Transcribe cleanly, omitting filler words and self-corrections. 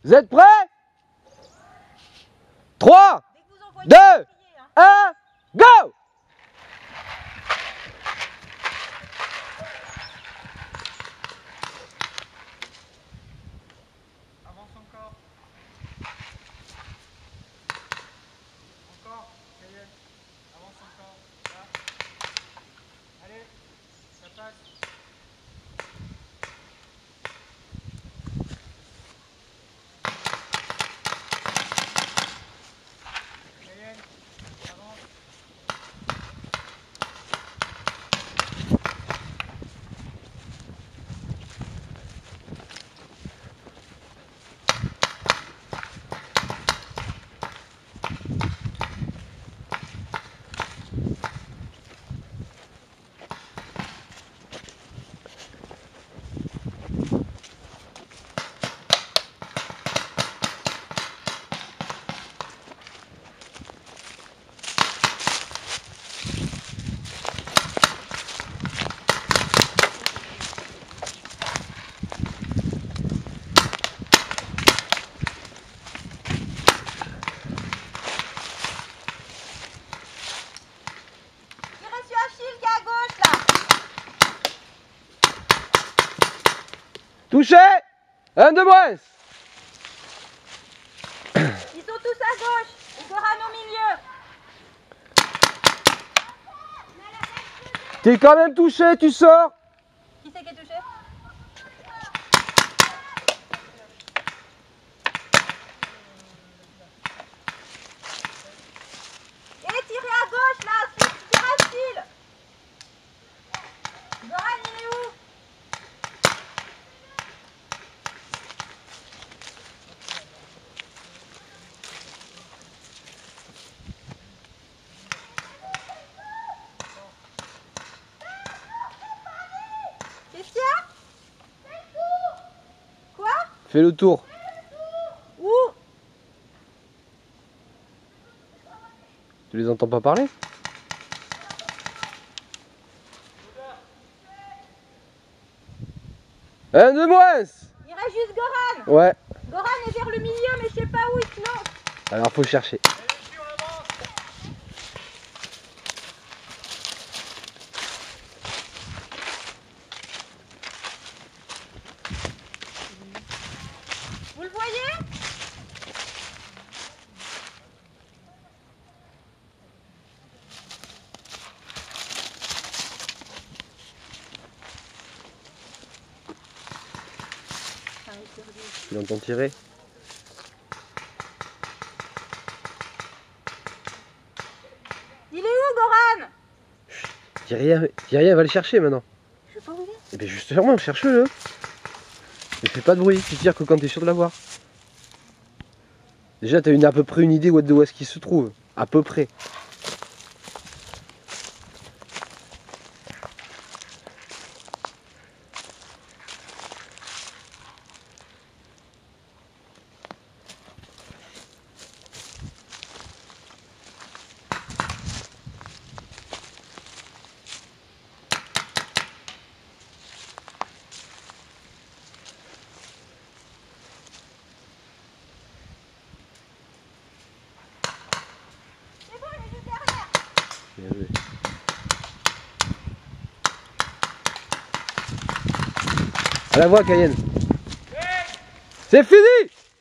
Vous êtes prêts? 3, 2, 1, go! Avance encore. Encore, ça y est. Avance encore. Là. Allez, ça passe. Cayenne, avance. Touché! Un de moins! Ils sont tous à gauche et Goran au milieu. T'es quand même touché, tu sors! Qui c'est qui est touché? Et tirez à gauche là, tire à fil. Goran il est où? Qu'est-ce qu'il y a? Quoi? Fais le tour. Où? Tu les entends pas parler? Un de moins! Il reste juste Goran. Ouais. Goran est vers le milieu mais je sais pas où il se lance. Alors faut le chercher. Vous le voyez? Tu l'entends tirer? Il est où Goran? Dis rien, va le chercher maintenant. Je sais pas où il est. Et bien justement, cherche-le. Ne fais pas de bruit, tu tires que quand t'es sûr de l'avoir. Déjà, t'as à peu près une idée de où est-ce qu'il se trouve. À peu près. C'est bon, il est juste derrière. Bien joué. À la voix, Cayenne. C'est fini!